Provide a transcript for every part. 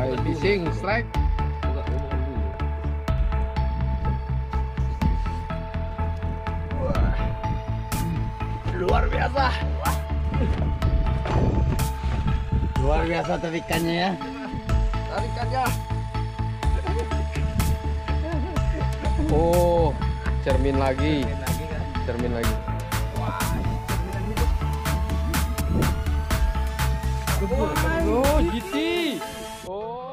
Mulai fishing strike. Wah, luar biasa. Luar biasa tarikannya ya. Tarikannya. Oh, cermin lagi. Cermin lagi. Oh, GT. Oh.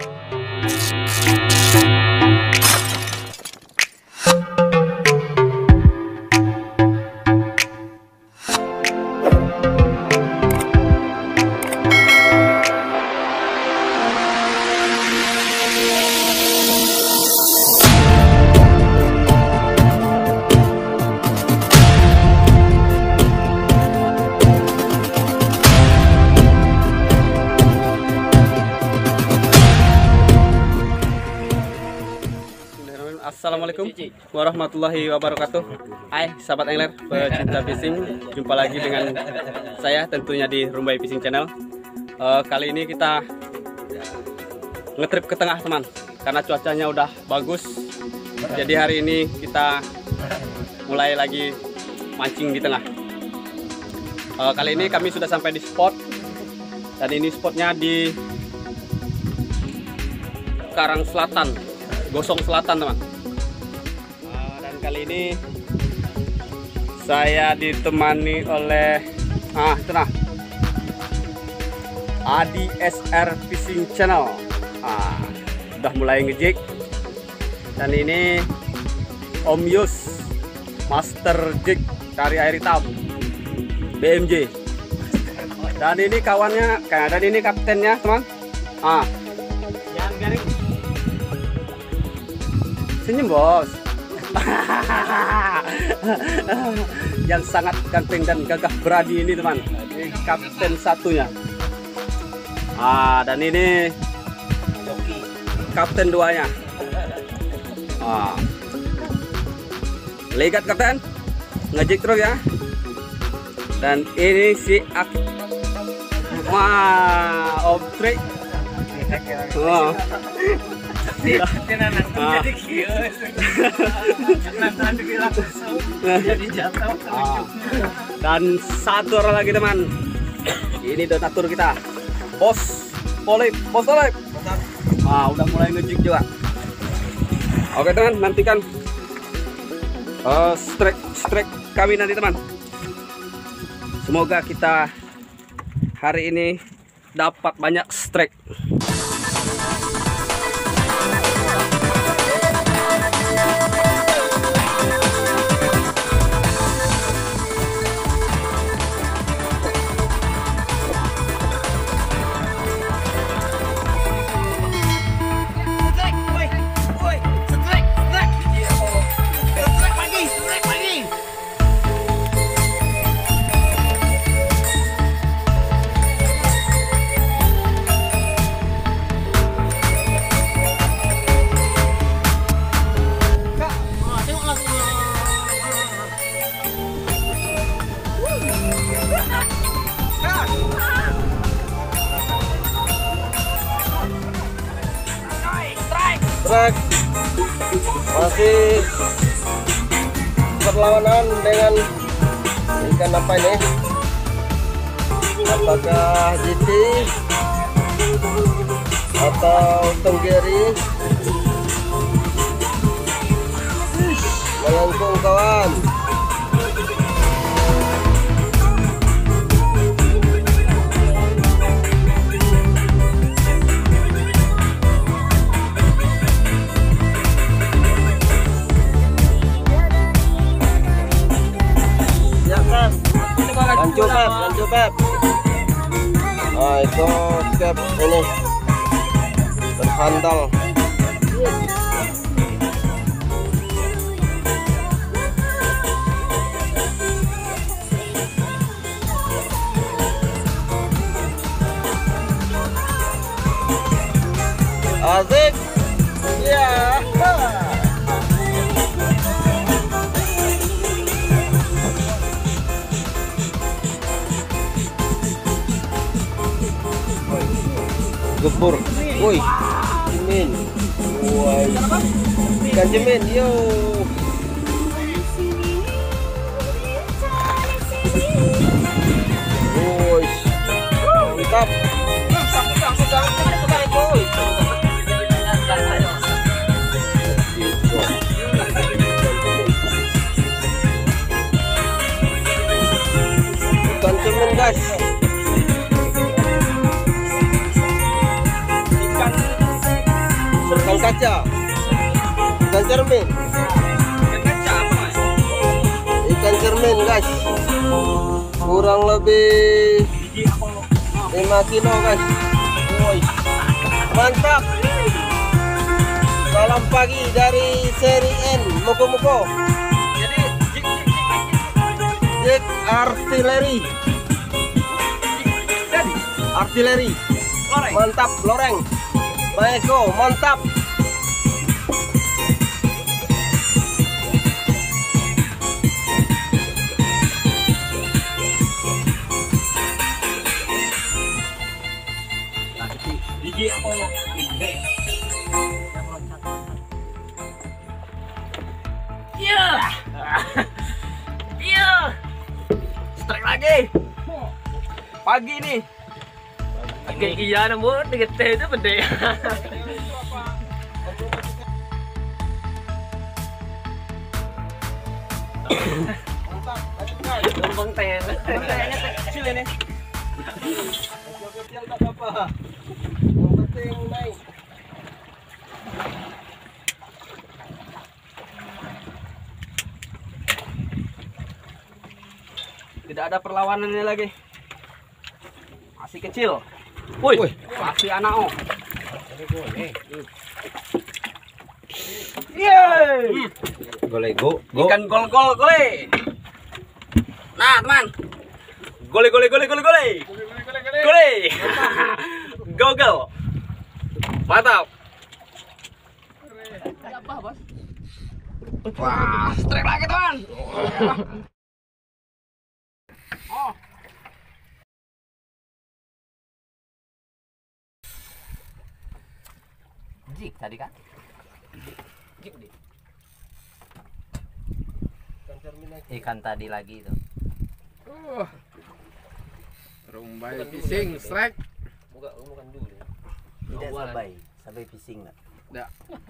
Assalamualaikum warahmatullahi wabarakatuh. Hai sahabat angler pecinta fishing, jumpa lagi dengan saya tentunya di Rumbai Fishing Channel. Kali ini kita ngetrip ke tengah teman, karena cuacanya udah bagus. Jadi hari ini kita mulai lagi mancing di tengah. Kali ini kami sudah sampai di spot, dan ini spotnya di Karang Selatan, Gosong Selatan teman. Kali ini saya ditemani oleh ADSR Fishing Channel. Udah mulai ngejig. Dan ini Om Yus, Master Jig dari air hitam BMJ. Dan ini kawannya, dan ini kaptennya teman. Jangan garing. Senyum bos. Yang sangat ganteng dan gagah berani ini teman, ini kapten satunya. Dan ini kapten duanya. Legat kapten, ngejik terus ya. Dan ini si Om Trik. Dan satu orang lagi teman, ini donatur kita, Bos Polip. Udah mulai ngejig juga. Oke teman, nantikan strike kami nanti teman. Semoga kita hari ini dapat banyak strike. Masih perlawanan dengan ikan apa ini? Apakah GT atau tenggiri? Melengkung kawan. Lanjut Pep. Itu Pep ini terhandal. Asik. Ya. Gebur, woi. Cemin. Woi. Ikan cemin, yo. Woi. Mantap. Ikan cemin, guys. Ikan kaca. Ikan cermin. Ikan cermin, guys. Kurang lebih 5 kilo, guys. Woi. Mantap. Salam pagi dari seri N Moko-Moko. Jig artileri. Artileri. Mantap, loreng. Baiko, mantap. Iya. Iya. Strike lagi. Pagi nih. Kayak iya namun deket itu gede. Lembang ten. Tengnya kecil ini. Kecil tak apa-apa. Yang penting naik. Tidak ada perlawanannya lagi. Masih kecil. Woi, masih anak oh. Yeay. Go. Ikan gol-gol gole. Nah, teman. Gole. Gole. Gogel. Mantap. Wah, strike lagi, teman. Oh. Jig tadi kan? Jig deh. Ikan tadi lagi itu. Rumbai fishing strike. Bukan dulu. Tidak sabai fishing enggak? Enggak.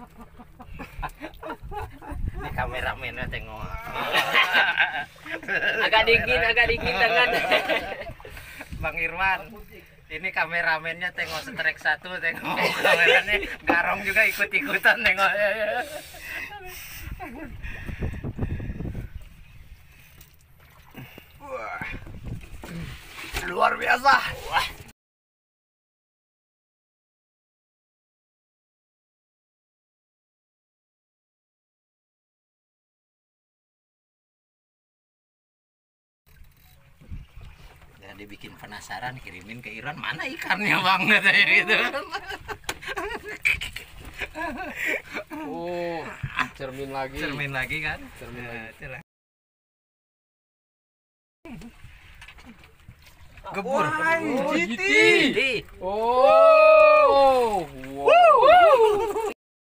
Ini kameramennya tengok. Agak dingin tangan. Bang Irwan, ini kameramennya tengok strike 1, tengok kameranya Garong juga ikut-ikutan tengok. Wah. Luar biasa. Wah. Dibikin penasaran, kirimin ke Iran, mana ikannya bang, katanya gitu. Oh, cermin lagi kan, cermin lagi. Gebur. Oh, GT. Oh, wow.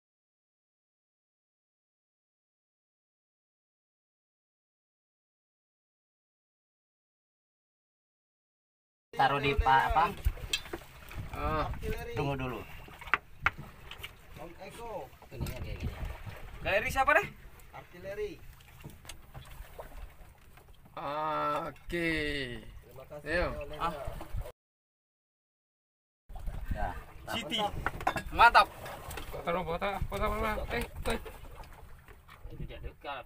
Taruh di apa? Tunggu dulu. Ininya kayak gini. Galeri siapa deh? Artileri. Oke. Terima kasih. Ayo. Ya, GT. Mantap. Foto. itu dia dekat.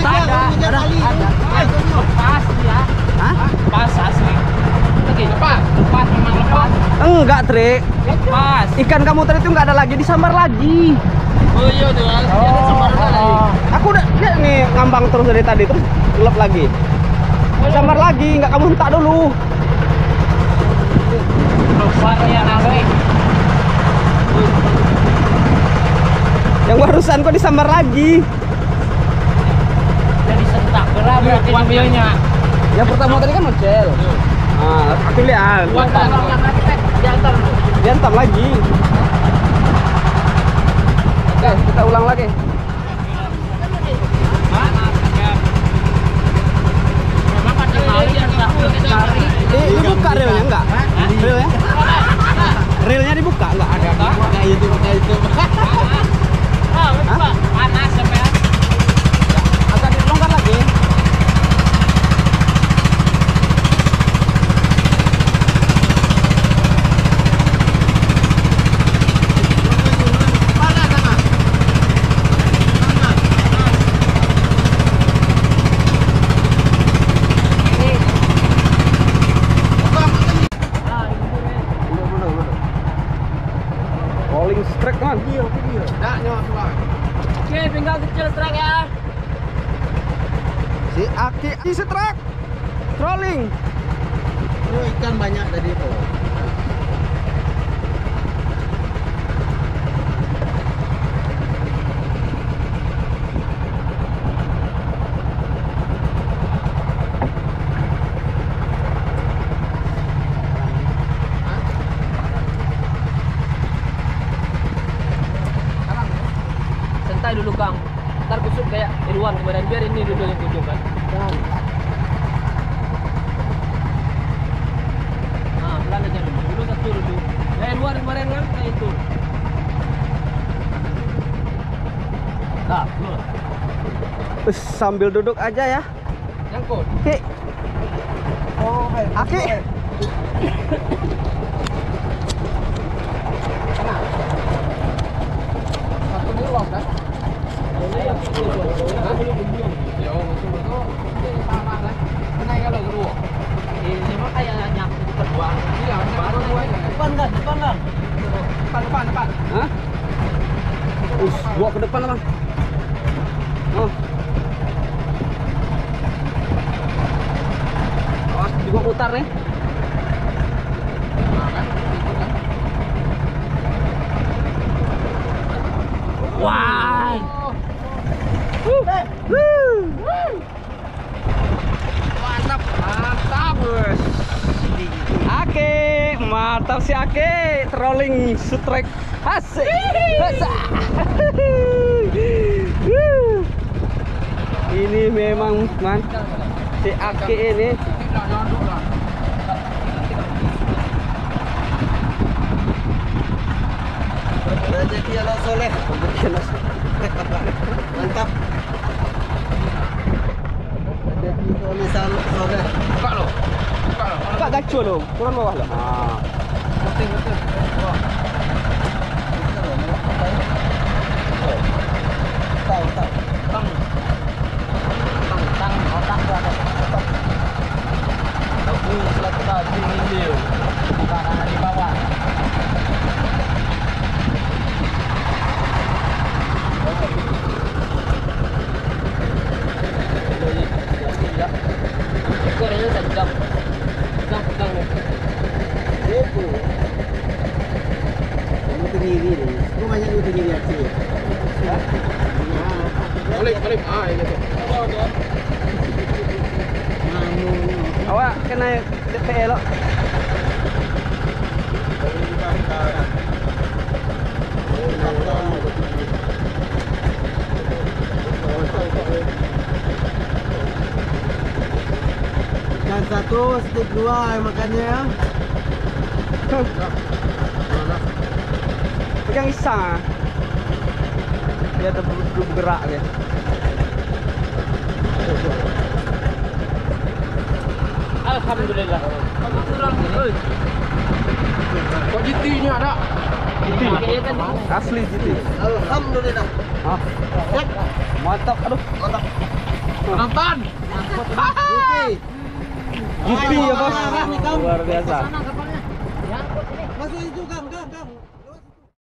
Ada. Lepas ya. Hah? Lepas asli. Lepas memang lepas. Enggak, Tri. Lepas. Ikan kamu tadi itu nggak ada lagi, disambar lagi. Oh iya tuh. Lagi. Aku udah lihat nih ngambang terus dari tadi terus gelap lagi. Sambar lagi, nggak kamu hentak dulu. Lepas ya nasi. Yang barusan kok disambar lagi. Jadi sentak gerak berarti videonya. Yang pertama tadi kan model. Ah, aku lihat. Diantam lagi. Oke, kita ulang lagi. Memang pada kali yang cari. Dibuka reelnya enggak? Reelnya? Reelnya dibuka enggak? Ada kah? itu. Pak, panas sampai. Agak dilonggar lagi. Rolling strike kan? Oke, pinggang kecil strike ya. Si Aki di strike. Trolling. Ikan banyak tadi tuh. Santai dulu Kang. Ntar busuk kayak Irwan kemarin, biar ini dulu yang tunjuk kan. Nah, pelan aja dulu. Dulu satu dulu. Ya Irwan kemarin kan kayak itu. Nah, dulu. Sambil duduk aja ya. Nyangkut. Ki. Oh, Aki. Satu di luar kan? Ya, betul sama lah. Kena kalau guru. Ini mah kayak nyangkut kedua. Iya, baru dua. Depan kan? Depan. Hah? Bawa ke depan lah, Bang. Oh. Awas juga putar nih. Wah. Mantap, bos. Ake, mantap si Ake, trolling strike asik. Ini memang mantap si Ake ini. Rezeki Allah soleh. Mantap. Rezeki tulisan soleh. Buka lo. Buka gacu lo, turun bawah lo. Ah. Betul. Wah. Tahu. Tang. Otak tuh ada. Tahu selatu tadi ini. Bukan ada di bawah. Ekornya tajam. Pegang nih. Itu. Kamu tinggi deh. Kau banyak itu tinggi aja. Balik. Ah, ini tuh. Awak kena TPE lo. Yang satu, stick 2 makannya ya. Pegang isang. Dia bergerak dia. Alhamdulillah. Kok GT-nya ada? GT. Asli GT. Alhamdulillah. Ah, Cek. mantap. Aduh, Mantap. Nonton. Jupi ya bos. Luar biasa. Sana kapalnya. Yang Masuk itu Kang.